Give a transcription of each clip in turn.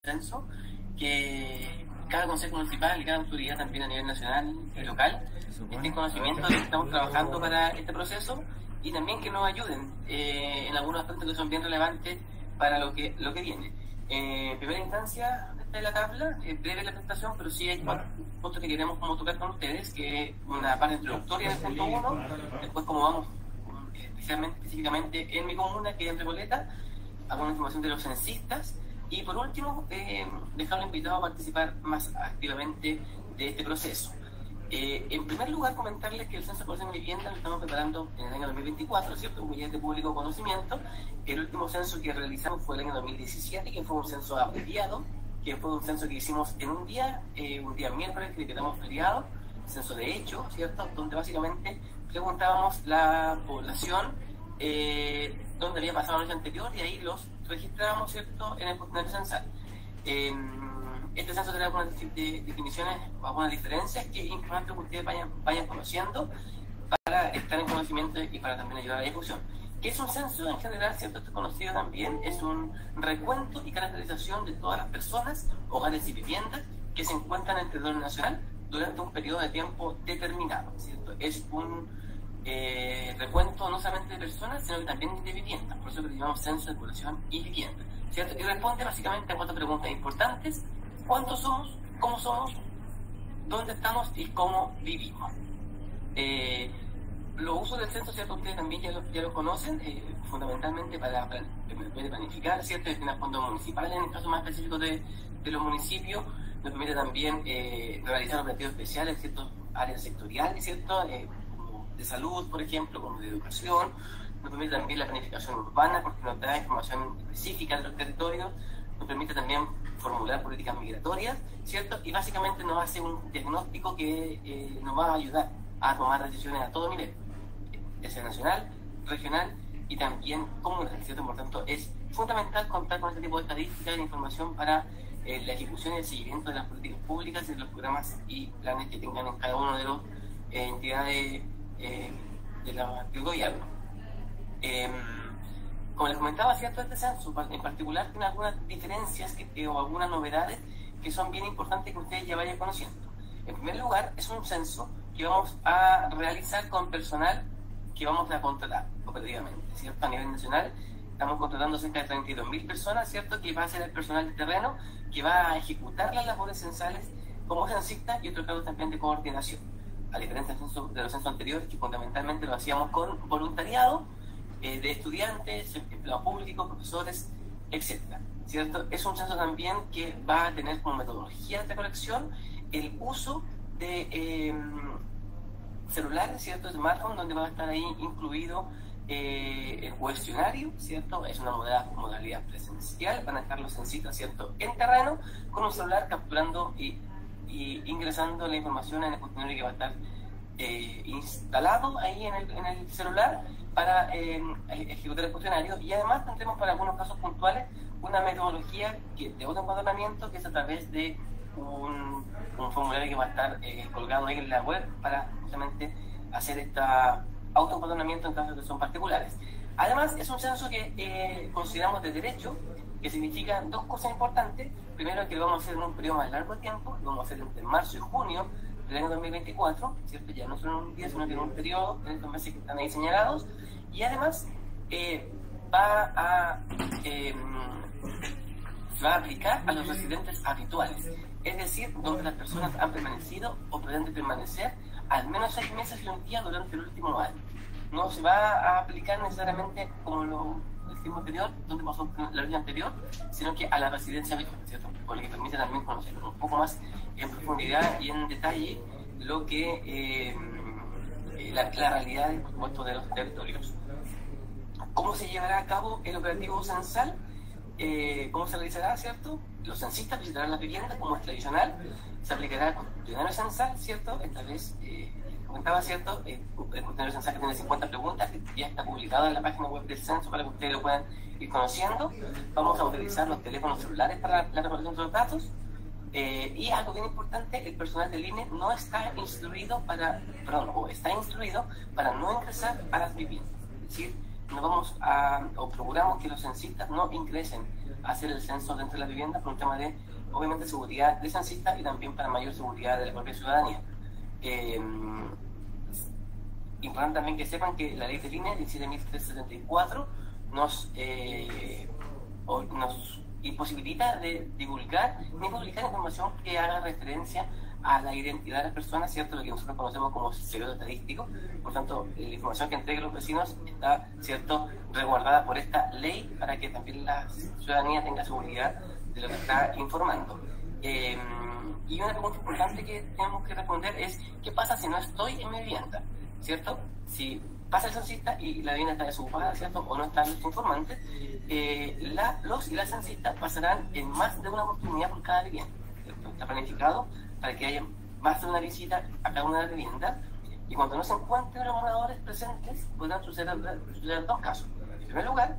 censo que cada consejo municipal y cada autoridad también a nivel nacional y local estén conocimiento de que estamos trabajando para este proceso y también que nos ayuden en algunos aspectos que son bien relevantes para lo que viene. En primera instancia, esta es la tabla, breve la presentación, pero sí hay cuatro puntos que queremos como tocar con ustedes, que es una parte introductoria del punto 1, después como vamos específicamente en mi comuna, que es en Recoleta, alguna información de los censistas, y por último, dejarlo invitado a participar más activamente de este proceso. En primer lugar, comentarles que el Censo de Población y Vivienda lo estamos preparando en el año 2024, ¿cierto? Como ya es de público conocimiento. El último censo que realizamos fue el año 2017, que fue un censo abreviado, que fue un censo que hicimos en un día miércoles, que decretamos feriado, censo de hecho, ¿cierto? Donde básicamente preguntábamos la población dónde había pasado el año anterior y ahí los registrábamos, ¿cierto?, en el cuestionario censal. Este censo tiene algunas definiciones o algunas diferencias que es importante que ustedes vayan conociendo para estar en conocimiento y para también ayudar a la discusión. ¿Qué es un censo? En general, ¿cierto?, esto es conocido también, es un recuento y caracterización de todas las personas, hogares y viviendas que se encuentran en el territorio nacional durante un periodo de tiempo determinado, ¿cierto? Es un recuento no solamente de personas, sino que también de viviendas, por eso que llamamos censo de población y vivienda, ¿cierto? Y responde básicamente a cuatro preguntas importantes: ¿cuántos somos? ¿Cómo somos? ¿Dónde estamos? ¿Y cómo vivimos? Los usos del censo, ¿cierto? Ustedes también ya lo conocen, fundamentalmente para planificar, ¿cierto? Destinar fondos municipales, en el caso más específico de los municipios. Nos permite también realizar operativos especiales en ciertas áreas sectoriales, ¿cierto? Como de salud, por ejemplo, como de educación. Nos permite también la planificación urbana, porque nos da información específica de los territorios. Nos permite también formular políticas migratorias, ¿cierto? Y básicamente nos hace un diagnóstico que nos va a ayudar a tomar decisiones a todo nivel, ya sea nacional, regional y también comunal, ¿cierto? Por tanto, es fundamental contar con este tipo de estadísticas y de información para la ejecución y el seguimiento de las políticas públicas y de los programas y planes que tengan en cada una de las entidades del gobierno. Como les comentaba, ¿cierto?, este censo en particular tiene algunas diferencias o algunas novedades que son bien importantes que ustedes ya vayan conociendo. En primer lugar, es un censo que vamos a realizar con personal que vamos a contratar operativamente, ¿cierto? A nivel nacional estamos contratando cerca de 32.000 personas, ¿cierto?, que va a ser el personal de terreno que va a ejecutar las labores censales como censista y otros cargos también de coordinación, a diferencia de los censos anteriores, que fundamentalmente lo hacíamos con voluntariado de estudiantes, empleados públicos, profesores, etc., ¿cierto? Es un censo también que va a tener como metodología de esta colección el uso de celulares, ¿cierto?, smartphone, donde va a estar ahí incluido el cuestionario, ¿cierto? Es una modalidad presencial, van a estar los censistas, ¿cierto?, en terreno, con un celular capturando y ingresando la información en el cuestionario que va a estar instalado ahí en el celular para ejecutar el cuestionario. Y además tendremos para algunos casos puntuales una metodología de autoempadronamiento, que es a través de un formulario que va a estar colgado ahí en la web para justamente hacer este autoempadronamiento en casos que son particulares. Además, es un censo que consideramos de derecho, que significa dos cosas importantes. Primero, que lo vamos a hacer en un periodo más largo de tiempo, lo vamos a hacer entre marzo y junio del año 2024, ¿cierto? Ya no solo en un día, sino que en un periodo, en estos meses que están ahí señalados. Y además, se va a aplicar a los residentes habituales, es decir, donde las personas han permanecido o pretenden permanecer al menos 6 meses y un día durante el último año. No se va a aplicar necesariamente como lo dijimos anterior, donde pasó la ley anterior, sino que a la residencia habitual, ¿cierto? Por lo que permite también conocer un poco más en profundidad y en detalle lo que la realidad, por supuesto, de los territorios. ¿Cómo se llevará a cabo el operativo censal? ¿Cómo se realizará, cierto? Los censistas visitarán las viviendas como es tradicional, se aplicará el cuestionario censal, ¿cierto? Esta vez, comentaba, ¿cierto? El cuestionario censal que tiene 50 preguntas, que ya está publicado en la página web del censo para que ustedes lo puedan ir conociendo. Vamos a utilizar los teléfonos celulares para la recolección de los datos. Y algo bien importante, el personal del INE no está instruido está instruido para no ingresar a las viviendas. Es decir, no vamos o procuramos que los censistas no ingresen a hacer el censo dentro de la vivienda por un tema de, obviamente, seguridad de censistas y también para mayor seguridad de la propia ciudadanía. Importante también que sepan que la ley del INE 17.374 nos imposibilita de divulgar ni publicar información que haga referencia a la identidad de las personas, ¿cierto? Lo que nosotros conocemos como secreto estadístico. Por tanto, la información que entreguen los vecinos está, ¿cierto?, resguardada por esta ley para que también la ciudadanía tenga seguridad de lo que está informando. Y una pregunta importante que tenemos que responder es: ¿qué pasa si no estoy en mi vivienda? ¿Cierto? Si pasa el censista y la vivienda está desocupada, ¿cierto?, o no están los informantes, los y las censistas pasarán en más de una oportunidad por cada vivienda, ¿cierto? Está planificado para que haya más de una visita a cada una de las viviendas, y cuando no se encuentren los moradores presentes podrán suceder dos casos. En primer lugar,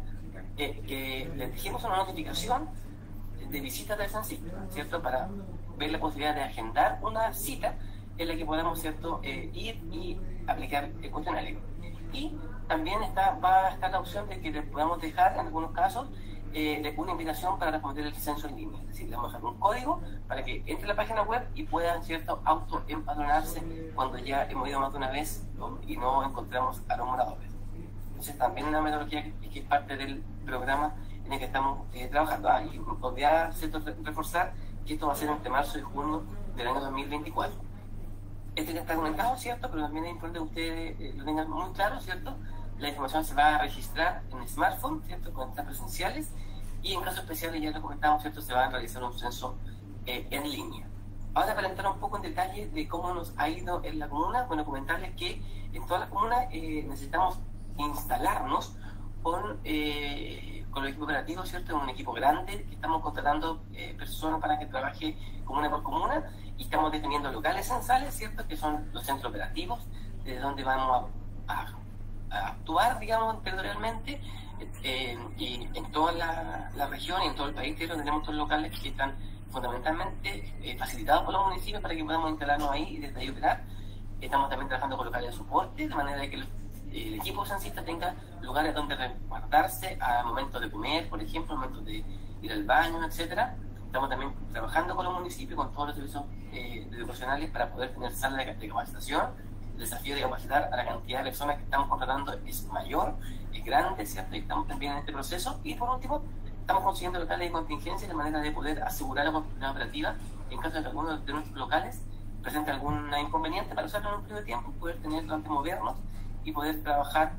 les dijimos una notificación de visita del censista, ¿cierto?, para ver la posibilidad de agendar una cita en la que podamos, ¿cierto?, ir y aplicar el cuestionario. Y también va a estar la opción de que le podamos dejar, en algunos casos, una invitación para responder el censo en línea. Es decir, le vamos a dar un código para que entre a la página web y puedan, ¿cierto?, autoempadronarse cuando ya hemos ido más de una vez y no encontramos a los moradores. Entonces, también una metodología que es parte del programa en el que estamos trabajando. Y podría, ¿cierto?, reforzar que esto va a ser entre marzo y junio del año 2024. Esto ya está comentado, ¿cierto?, pero también es importante que ustedes lo tengan muy claro, ¿cierto? La información se va a registrar en el smartphone, ¿cierto?, con estas presenciales, y en casos especiales, ya lo comentamos, ¿cierto?, se va a realizar un censo en línea. Ahora, para entrar un poco en detalle de cómo nos ha ido en la comuna, bueno, comentarles que en toda la comuna necesitamos instalarnos con el equipo operativo, ¿cierto? Es un equipo grande que estamos contratando personas para que trabaje comuna por comuna, y estamos definiendo locales censales, ¿cierto?, que son los centros operativos, desde donde vamos a actuar, digamos, territorialmente, y en toda la región y en todo el país tenemos estos locales que están fundamentalmente facilitados por los municipios para que podamos instalarnos ahí y desde ahí operar. Estamos también trabajando con locales de soporte, de manera de que el equipo censista tenga lugares donde resguardarse a momentos de comer, por ejemplo, a momentos de ir al baño, etcétera. Estamos también trabajando con los municipios, con todos los servicios educacionales, para poder tener salas de capacitación. El desafío de capacitar a la cantidad de personas que estamos contratando es mayor, es grande, ¿cierto? Y estamos también en este proceso. Y por último, estamos consiguiendo locales de contingencia de manera de poder asegurar la continuidad operativa en caso de que alguno de nuestros locales presente algún inconveniente para usarlo en un periodo de tiempo, poder tener donde movernos y poder trabajar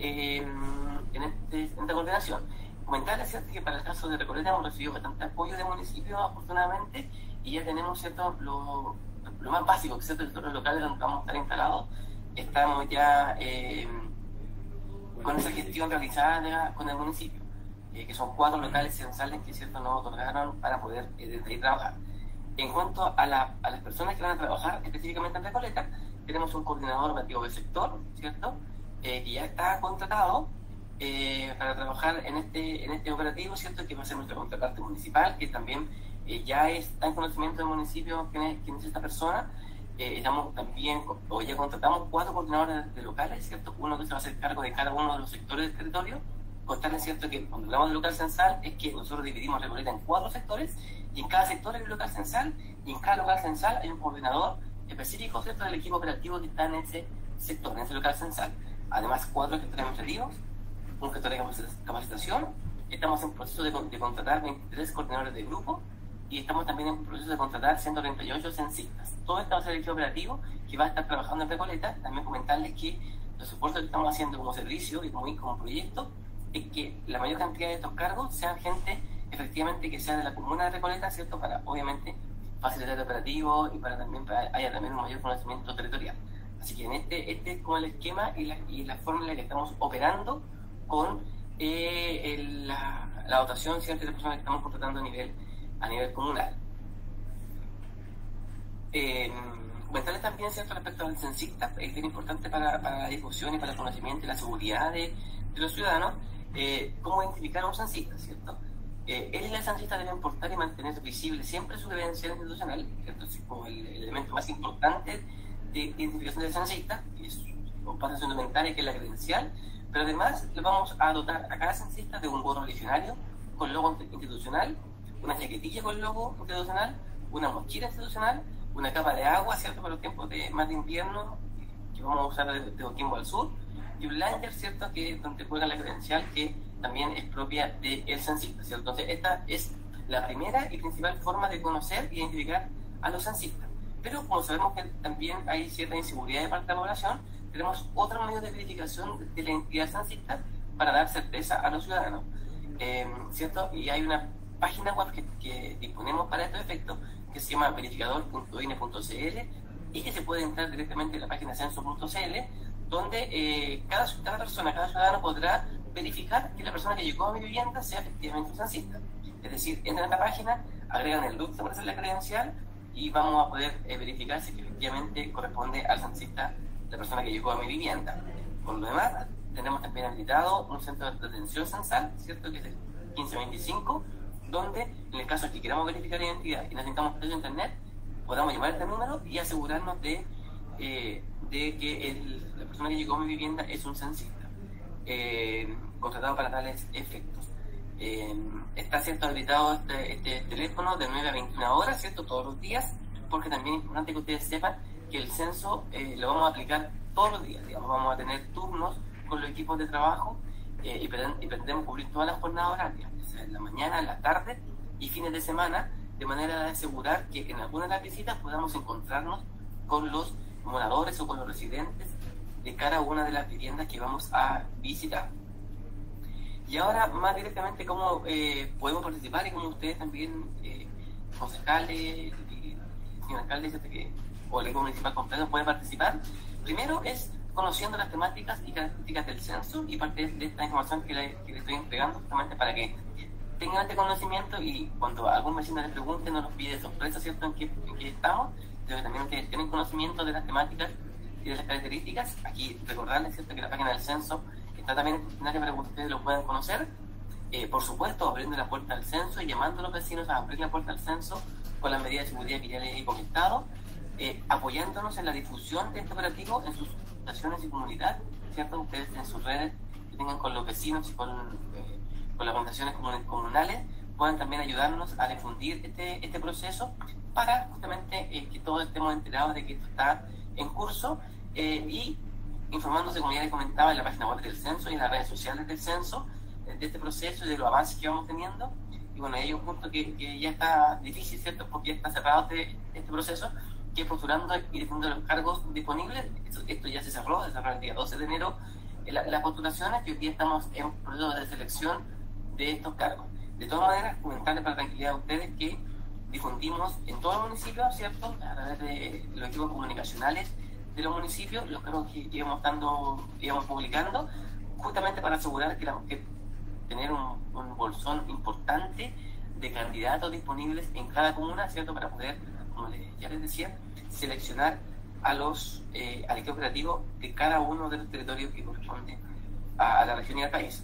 en esta coordinación. Comentarles, ¿cierto?, que para el caso de Recoleta hemos recibido bastante apoyo de municipios, afortunadamente, y ya tenemos, ¿cierto?, lo más básico, ¿cierto?, los locales donde vamos a estar instalados. Estamos ya con esa gestión realizada con el municipio, que son 4 locales censales que, ¿cierto?, nos otorgaron para poder desde ahí trabajar. En cuanto a las personas que van a trabajar específicamente en Recoleta, tenemos un coordinador operativo del sector, ¿cierto?, que ya está contratado para trabajar en este operativo, ¿cierto?, que va a ser nuestra contraparte municipal, que también ya está en conocimiento del municipio quién es esta persona. Estamos también, o ya contratamos 4 coordinadores de locales, ¿cierto?, uno que se va a hacer cargo de cada uno de los sectores del territorio. Contarles, ¿cierto?, que cuando hablamos de local censal es que nosotros dividimos Recoleta en 4 sectores, y en cada sector hay un local censal, y en cada local censal hay un coordinador específico, ¿cierto?, del equipo operativo que está en ese sector, en ese local censal. Además, 4 gestores administrativos, un gestor de capacitación. Estamos en proceso de contratar 23 coordinadores de grupo, y estamos también en proceso de contratar 138 censistas. Todo esto va a ser el equipo operativo que va a estar trabajando en Recoleta. También comentarles que los esfuerzos que estamos haciendo como servicio y como proyecto es que la mayor cantidad de estos cargos sean gente efectivamente que sea de la comuna de Recoleta, ¿cierto?, para obviamente facilitar el operativo y para haya también un mayor conocimiento territorial. Así que este es como el esquema y la forma en la que estamos operando con la dotación, ¿cierto?, de las personas que estamos contratando a nivel comunal. Comentarles también, ¿cierto?, respecto al censista, es bien importante para la discusión y para el conocimiento y la seguridad de los ciudadanos, cómo identificar a un censista, ¿cierto? Él y la censista deben portar y mantener visible siempre su credencial institucional, ¿cierto? Es como el elemento más importante de identificación del censista, que es un paso fundamental, que es la credencial, pero además le vamos a dotar a cada censista de un gorro originario con logo institucional, una chaquetilla con logo institucional, una mochila institucional, una capa de agua, ¿cierto?, para los tiempos más de invierno, que vamos a usar de Coquimbo al sur, y un lanyard, ¿cierto?, que es donde cuelga la credencial, que también es propia del censista, ¿cierto? Entonces, esta es la primera y principal forma de conocer e identificar a los censistas. Pero como sabemos que también hay cierta inseguridad de parte de la población, tenemos otros medios de verificación de la identidad censista para dar certeza a los ciudadanos, ¿cierto? Y hay una página web que disponemos para estos efectos, que se llama verificador.ine.cl, y que se puede entrar directamente en la página censo.cl, donde cada persona, cada ciudadano podrá verificar que la persona que llegó a mi vivienda sea efectivamente un censista. Es decir, entran a esta página, agregan el RUT para hacer la credencial y vamos a poder verificar si efectivamente corresponde al censista la persona que llegó a mi vivienda. Por lo demás, tenemos también habilitado un centro de atención censal, ¿cierto?, que es el 1525, donde en el caso de que queramos verificar la identidad y necesitamos acceso a internet, podamos llamar a este número y asegurarnos de que la persona que llegó a mi vivienda es un censista contratado para tales efectos. Está, ¿cierto?, habilitado este teléfono de 9 a 21 horas, ¿cierto?, todos los días, porque también es importante que ustedes sepan que el censo lo vamos a aplicar todos los días, digamos, vamos a tener turnos con los equipos de trabajo y pretendemos cubrir todas las jornadas horarias, o sea, en la mañana, en la tarde y fines de semana, de manera de asegurar que en alguna de las visitas podamos encontrarnos con los moradores o con los residentes de cada una de las viviendas que vamos a visitar. Y ahora, más directamente, cómo podemos participar y cómo ustedes también, concejales, señor alcalde, o el equipo municipal completo puede participar. Primero es conociendo las temáticas y características del censo, y parte de esta información que le estoy entregando justamente para que tengan este conocimiento, y cuando algún vecino les pregunte no nos pide sorpresa, ¿cierto?, en qué estamos, pero también ustedes tienen conocimiento de las temáticas y de las características. Aquí recordarles, ¿cierto?, que la página del censo está también para que ustedes lo puedan conocer. Por supuesto, abriendo la puerta al censo y llamando a los vecinos a abrir la puerta al censo con las medidas de seguridad que ya les he comentado, apoyándonos en la difusión de este operativo en sus estaciones y comunidad, ¿cierto? Ustedes en sus redes que tengan con los vecinos y con las organizaciones comunales puedan también ayudarnos a difundir este proceso para justamente que todos estemos enterados de que esto está en curso, y informándose, como ya les comentaba, en la página web del censo y en las redes sociales del censo, de este proceso y de los avances que vamos teniendo. Y bueno, hay un punto que ya está difícil, ¿cierto?, porque ya está cerrado este proceso, que es postulando y difundiendo los cargos disponibles. Esto ya se cerró el día 12 de enero, las postulaciones, y hoy día estamos en proceso de selección de estos cargos. De todas maneras, comentarles para tranquilidad a ustedes que difundimos en todo el municipio, ¿cierto?, a través de los equipos comunicacionales de los municipios, los cargos que íbamos publicando, justamente para asegurar que tener un bolsón importante de candidatos disponibles en cada comuna, ¿cierto?, para poder, como ya les decía, seleccionar al equipo operativo de cada uno de los territorios que corresponde a la región y al país.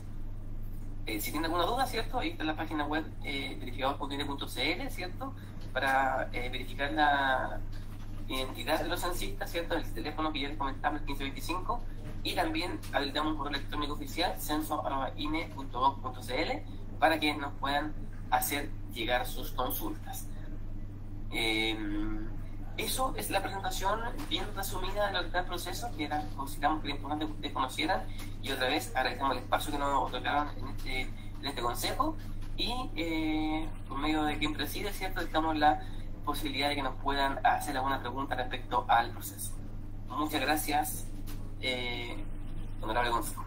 Si tienen alguna duda, ¿cierto?, ahí está en la página web verificador.ine.cl, ¿cierto?, para verificar la identidad de los censistas, ¿cierto?, el teléfono que ya les comentaba, el 1525, y también habilitamos un correo electrónico oficial, censo@ine.gov.cl, para que nos puedan hacer llegar sus consultas. Eso es la presentación bien resumida de lo que está el proceso, que consideramos que era importante que ustedes conocieran, y otra vez agradecemos el espacio que nos otorgaron en este consejo, y por medio de quien preside, ¿cierto?, estamos la posibilidad de que nos puedan hacer alguna pregunta respecto al proceso. Muchas gracias, honorable consejo.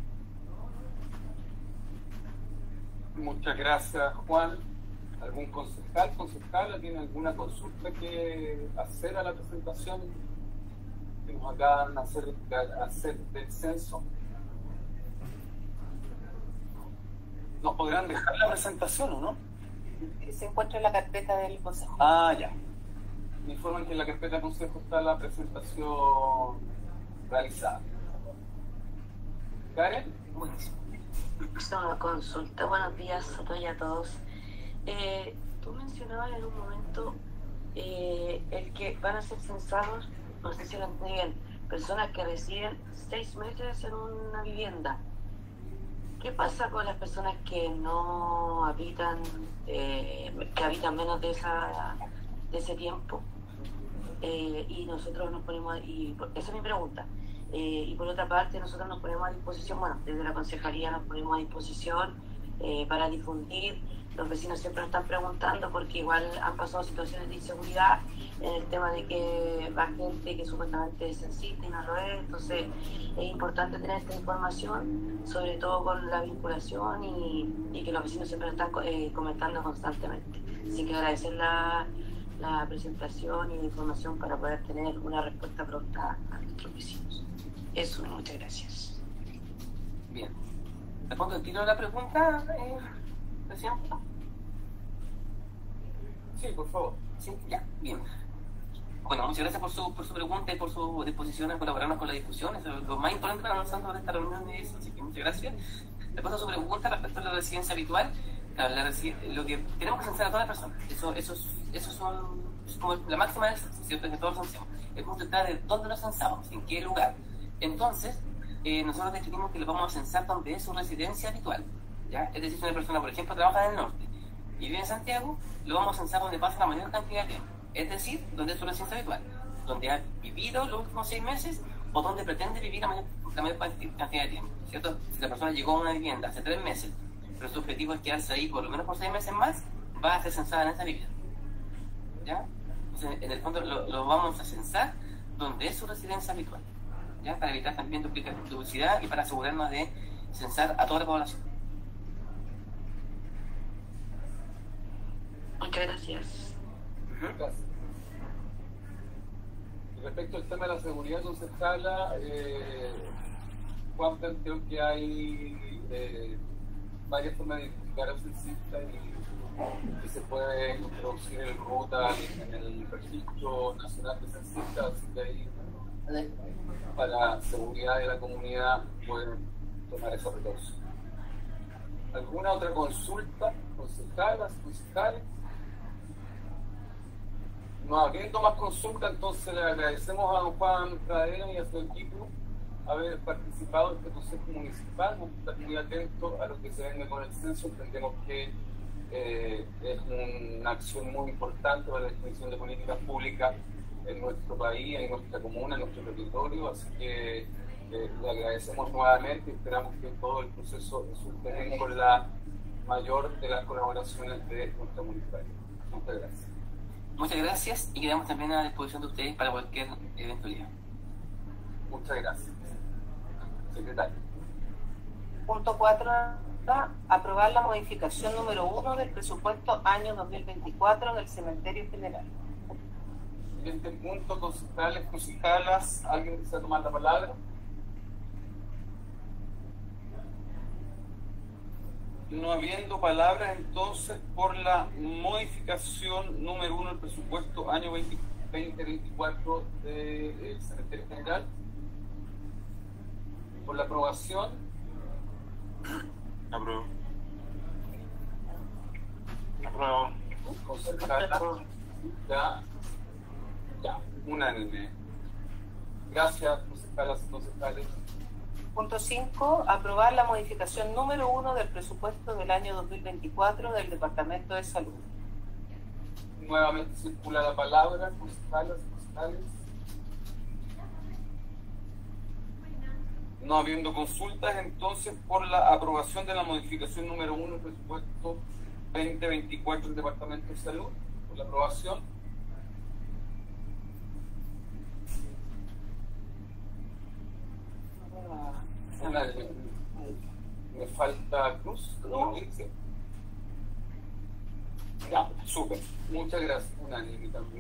Muchas gracias, Juan. ¿Algún concejal tiene alguna consulta que hacer a la presentación que nos acaban de hacer del censo? ¿Nos podrán dejar la presentación o no? Se encuentra en la carpeta del consejo. Ah, ya. Me informan que en la carpeta del consejo está la presentación realizada. ¿Karen? Buenísimo. Una consulta. Buenos días a todos y a todos. Tú mencionabas en un momento el que van a ser censados, no sé si lo entendí bien, personas que residen 6 meses en una vivienda. ¿Qué pasa con las personas que no habitan, que habitan menos de ese tiempo? Y nosotros nos ponemos, esa es mi pregunta. Y por otra parte, nosotros nos ponemos a disposición, bueno, desde la concejalía nos ponemos a disposición para difundir. Los vecinos siempre nos están preguntando porque igual han pasado situaciones de inseguridad en el tema de que va gente que supuestamente es censista y no lo es. Entonces es importante tener esta información, sobre todo con la vinculación y que los vecinos siempre nos están comentando constantemente. Así que agradecer la presentación y la información para poder tener una respuesta pronta a nuestros vecinos. Eso, muchas gracias. Bien. ¿Respondo el tiro de la pregunta, presidente? Sí, por favor. Sí, ya, bien. Bueno, muchas gracias por su pregunta y por su disposición a colaborarnos con la discusión. Eso es lo más importante para nosotros de esta reunión de eso, así que muchas gracias. Después de su pregunta respecto a la residencia habitual, lo que tenemos que censar a todas las personas. Eso es como la máxima del censo, ¿cierto? Que todos lo censemos. Es consultar de dónde lo censamos, en qué lugar. Entonces, nosotros decidimos que lo vamos a censar donde es su residencia habitual, ¿ya? Es decir, si una persona, por ejemplo, trabaja en el norte y vive en Santiago, lo vamos a censar donde pasa la mayor cantidad de tiempo. Es decir, donde es su residencia habitual, donde ha vivido los últimos 6 meses o donde pretende vivir la mayor cantidad de tiempo, ¿cierto? Si la persona llegó a una vivienda hace 3 meses, pero su objetivo es quedarse ahí por lo menos por 6 meses más, va a ser censada en esa vivienda, ¿ya? Entonces, en el fondo lo vamos a censar donde es su residencia habitual, ¿ya? Para evitar también duplicidad y para asegurarnos de censar a toda la población. Muchas gracias. Gracias. Y respecto al tema de la seguridad concejala, Juan planteó que hay varias formas de identificar al censista y se puede introducir el ruta en el registro nacional de censistas, así que ahí para seguridad de la comunidad pueden tomar esa precaución. ¿Alguna otra consulta, concejalas, concejales? No habiendo más consulta, entonces le agradecemos a don Juan Pradera y a su equipo haber participado en este consejo municipal. Vamos a estar muy atentos a lo que se venga con el censo. Entendemos que es una acción muy importante para la definición de políticas públicas en nuestro país, en nuestra comuna, en nuestro territorio. Así que le agradecemos nuevamente y esperamos que todo el proceso resulte con la mayor de las colaboraciones de nuestra municipalidad. Muchas gracias. Muchas gracias y quedamos también a disposición de ustedes para cualquier eventualidad. Muchas gracias. Secretario. Punto 4. Aprobar la modificación número 1 del presupuesto año 2024 del Cementerio General. Siguiente punto, concejales, concejalas. ¿Alguien desea tomar la palabra? No habiendo palabras, entonces, por la modificación número 1 del presupuesto año 2024 del Cementerio General, por la aprobación. Apruebo. Apruebo. Concejala. Ya, unánime. Gracias, concejalas y concejales. Punto 5. Aprobar la modificación número 1 del presupuesto del año 2024 del Departamento de Salud. Nuevamente circula la palabra, concejalas y concejales. No habiendo consultas, entonces, por la aprobación de la modificación número 1 del presupuesto 2024 del Departamento de Salud, por la aprobación. Me falta Cruz. ¿No? Ya, súper. Muchas gracias. Unánime también.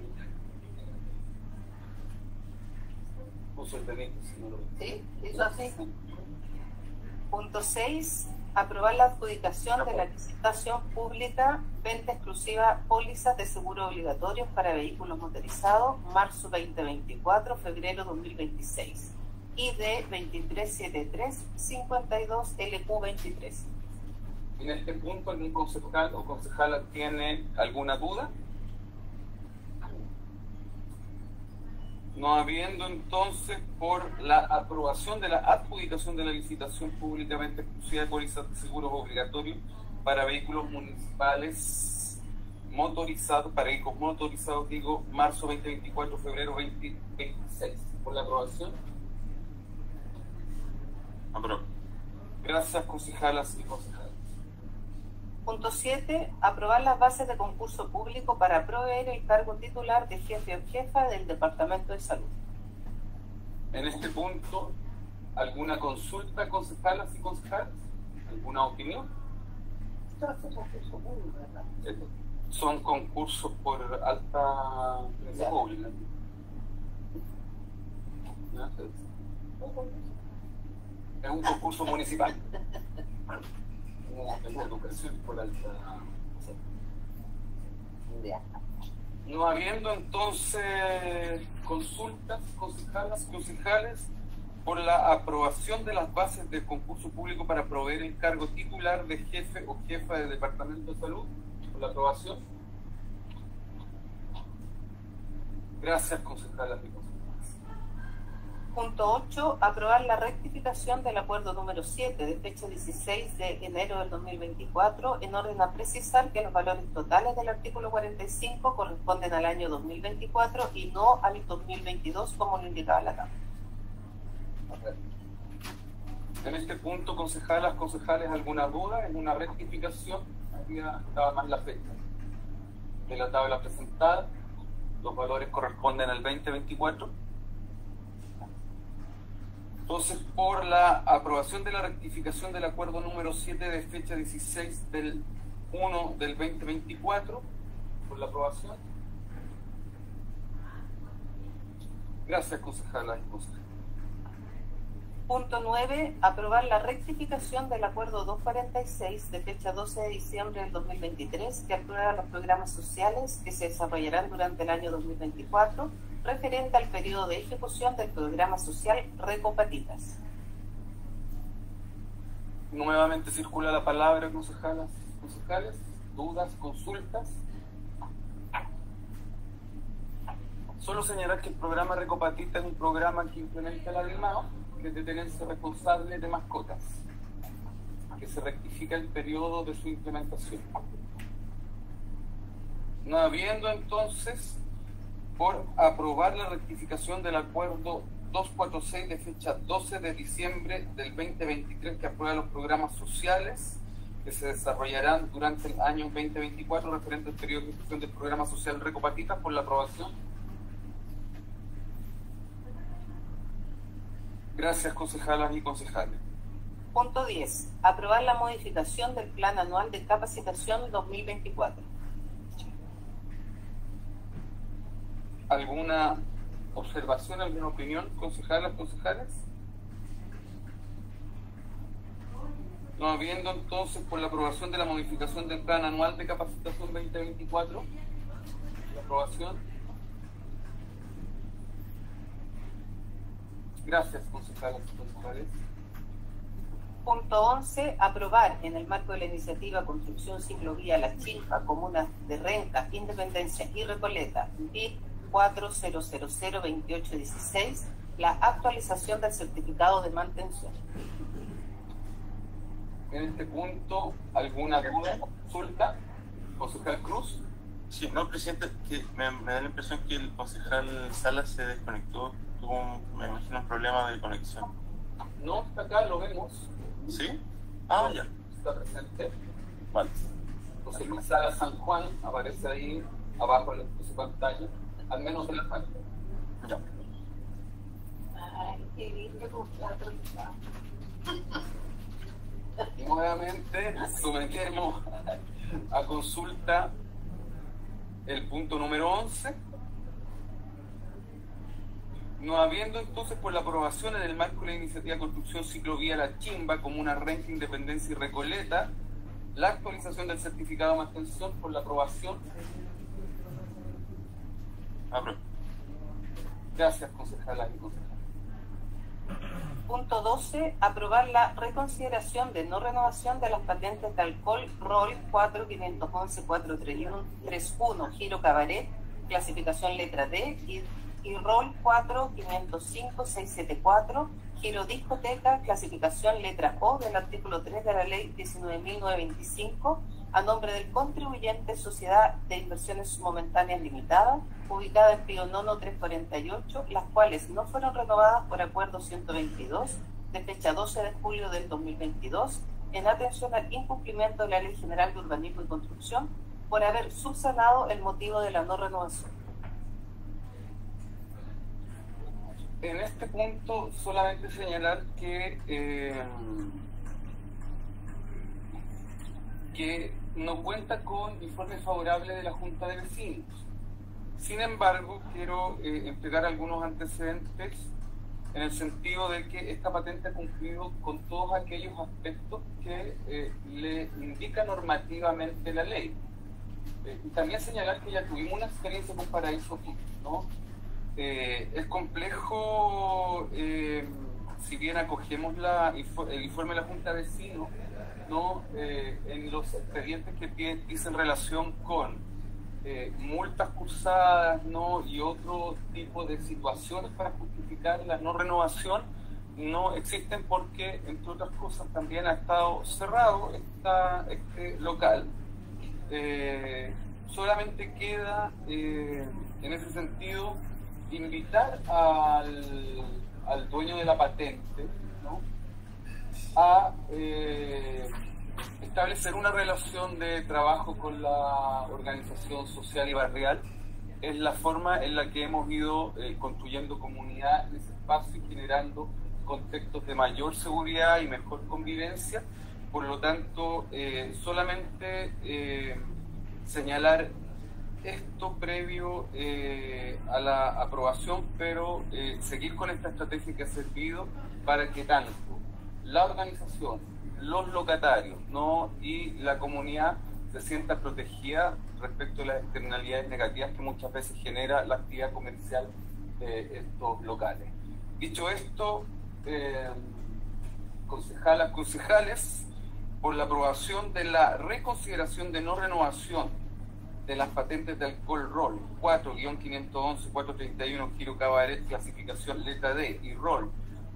Puso el delito, si no lo ¿Sí? ¿Eso así? Punto 6. Aprobar la adjudicación de la licitación pública venta exclusiva pólizas de seguro obligatorios para vehículos motorizados marzo 2024, febrero 2026. ID 2373-52 LQ23. En este punto, ¿algún concejal o concejala tiene alguna duda? No habiendo entonces por la aprobación de la adjudicación de la licitación públicamente exclusiva de pólizas de seguros obligatorios para vehículos municipales motorizados, para vehículos motorizados, digo, marzo 2024, febrero 2026. Por la aprobación. Apruebo. Gracias, concejalas y concejales. Punto 7. Aprobar las bases de concurso público para proveer el cargo titular de jefe o jefa del Departamento de Salud. En este punto, ¿alguna consulta, concejalas y concejales? ¿Alguna opinión? Son concursos por alta prensa pública. Es un concurso municipal. En la educación por alta. No habiendo entonces consultas, concejalas, concejales, por la aprobación de las bases del concurso público para proveer el cargo titular de jefe o jefa del Departamento de Salud. Por la aprobación. Gracias, concejalas y concejales. Punto 8. Aprobar la rectificación del acuerdo número 7 de fecha 16 de enero del 2024 en orden a precisar que los valores totales del artículo 45 corresponden al año 2024 y no al 2022 como lo indicaba la Cámara. En este punto, concejalas, concejales, ¿alguna duda? ¿Es una rectificación? Aquí estaba más la fecha de la tabla presentada. Los valores corresponden al 2024. Entonces, por la aprobación de la rectificación del acuerdo número 7 de fecha 16 del 1 del 2024, por la aprobación. Gracias, concejalas y concejales. Punto 9. Aprobar la rectificación del acuerdo 246 de fecha 12 de diciembre del 2023 que aprueba los programas sociales que se desarrollarán durante el año 2024 referente al periodo de ejecución del programa social Recopatitas. Nuevamente circula la palabra, concejalas, concejales. ¿Dudas, consultas? Solo señalar que el programa Recopatita es un programa que implementa la DIMAO, que es de tenencia responsable de mascotas, que se rectifica el periodo de su implementación. No habiendo entonces por aprobar la rectificación del acuerdo 246 de fecha 12 de diciembre del 2023 que aprueba los programas sociales que se desarrollarán durante el año 2024 referente al periodo de ejecución del programa social Recopatitas, por la aprobación. Gracias, concejalas y concejales. Punto 10. Aprobar la modificación del Plan Anual de Capacitación 2024. ¿Alguna observación, alguna opinión, concejalas, concejales? No habiendo entonces por la aprobación de la modificación del Plan Anual de Capacitación 2024, la aprobación. Gracias, concejalas y concejales. Punto 11. Aprobar en el marco de la iniciativa Construcción Ciclovía La Chilpa, comunas de Renca, Independencia y Recoleta, BID 40002816, la actualización del certificado de mantención. En este punto, ¿alguna duda, consulta? ¿Concejal Cruz? Sí, no, presidente, que me da la impresión que el concejal Salas se desconectó, tuvo, me imagino, un problema de conexión. No, está acá, lo vemos. ¿Sí? Ah, ya. Está presente. Vale. José Luis Salas San Juan aparece ahí abajo en su pantalla, al menos en la pantalla. Ya. Y nuevamente sometemos a consulta el punto número 11. No habiendo entonces por la aprobación en el marco de la iniciativa Construcción Ciclovía La Chimba, Comuna Renca, Independencia y Recoleta, la actualización del certificado de mantención, por la aprobación. Apruebo. Gracias, concejalas y concejales. Punto 12. Aprobar la reconsideración de no renovación de las patentes de alcohol ROL 4511-431-31, Giro Cabaret, clasificación letra D, y y rol 4-505-674, giro discoteca, clasificación letra O del artículo 3 de la ley 19.925, a nombre del contribuyente Sociedad de Inversiones Momentáneas Limitada, ubicada en Pío Nono 348, las cuales no fueron renovadas por acuerdo 122 de fecha 12 de julio del 2022, en atención al incumplimiento de la Ley General de Urbanismo y Construcción por haber subsanado el motivo de la no renovación. En este punto solamente señalar que no cuenta con informe favorable de la Junta de Vecinos. Sin embargo, quiero entregar algunos antecedentes en el sentido de que esta patente ha cumplido con todos aquellos aspectos que le indica normativamente la ley. Y también señalar que ya tuvimos una experiencia con Paraíso Fix, ¿no? Es complejo, si bien acogemos el informe de la Junta de Vecinos, ¿no? En los expedientes que dicen relación con multas cursadas, ¿no? Y otro tipo de situaciones para justificar la no renovación, no existen porque, entre otras cosas, también ha estado cerrado este local. Solamente queda, en ese sentido, invitar al dueño de la patente, ¿no? A establecer una relación de trabajo con la organización social y barrial. Es la forma en la que hemos ido construyendo comunidad en ese espacio y generando contextos de mayor seguridad y mejor convivencia. Por lo tanto, solamente señalar esto previo a la aprobación, pero seguir con esta estrategia que ha servido para que tanto la organización, los locatarios, ¿no? Y la comunidad se sienta protegida respecto a las externalidades negativas que muchas veces genera la actividad comercial de estos locales. Dicho esto, concejalas, concejales, por la aprobación de la reconsideración de no renovación de las patentes de alcohol rol 4-511-431 giro cabaret clasificación letra D y rol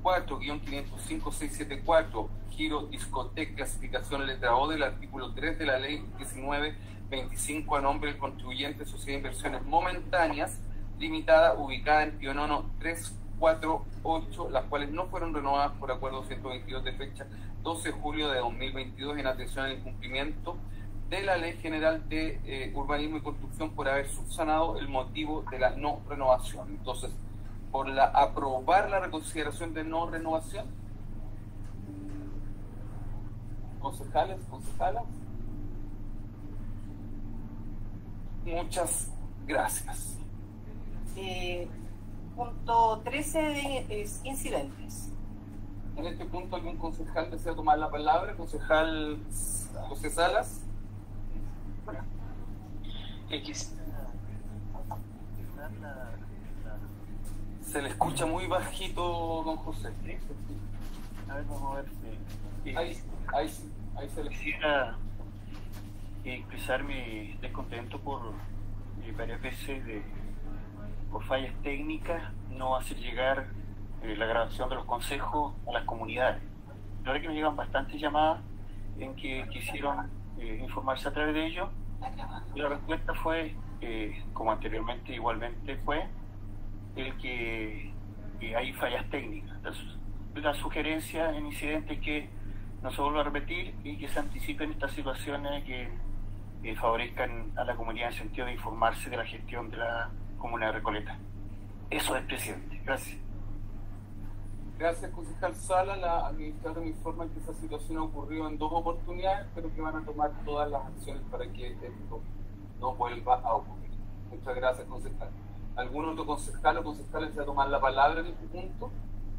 4-505-674 giro discoteca clasificación letra O del artículo 3 de la ley 19.25 a nombre del contribuyente Sociedad de Inversiones Momentáneas Limitada, ubicada en Pío Nono 348, las cuales no fueron renovadas por acuerdo 122 de fecha 12 de julio de 2022 en atención al incumplimiento de la Ley General de Urbanismo y Construcción por haber subsanado el motivo de la no renovación. Entonces, por aprobar la reconsideración de no renovación, concejales, concejalas, muchas gracias. Punto 13 es incidentes. En este punto, ¿algún concejal desea tomar la palabra? Concejal José Salas. Se le escucha muy bajito, don José. A ver, vamos a ver. Ahí se le Quisiera expresar mi descontento por varias veces por fallas técnicas, no hacer llegar la grabación de los consejos a las comunidades. La verdad que nos llegan bastantes llamadas en que quisieron informarse a través de ellos, y la respuesta fue, como anteriormente igualmente fue, el que hay fallas técnicas. La sugerencia en incidentes que no se vuelva a repetir y que se anticipen estas situaciones que favorezcan a la comunidad en el sentido de informarse de la gestión de la comuna de Recoleta. Eso es, presidente. Gracias. Gracias, concejal Sala. La administradora me informa que esa situación ha ocurrido en 2 oportunidades, pero que van a tomar todas las acciones para que esto no vuelva a ocurrir. Muchas gracias, concejal. ¿Algún otro concejal o concejal desea tomar la palabra en este punto?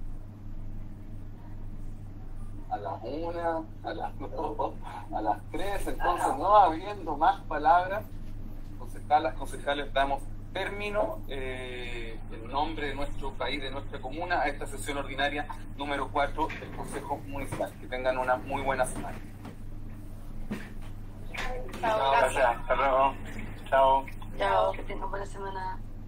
A las 1, a las 2, a las 3, entonces no habiendo más palabras, concejalas, concejales, damos término en nombre de nuestro país, de nuestra comuna, a esta sesión ordinaria número 4 del Consejo Municipal. Que tengan una muy buena semana. Chao, gracias. Hasta luego. Chao. Chao, que tengan buena semana.